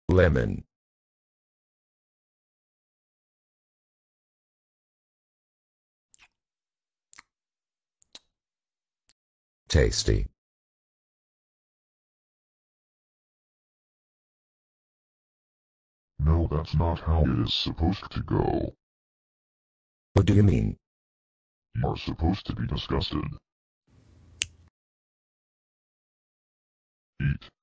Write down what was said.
Lemon. Tasty. No, that's not how it is supposed to go. What do you mean? You're supposed to be disgusted. Eat.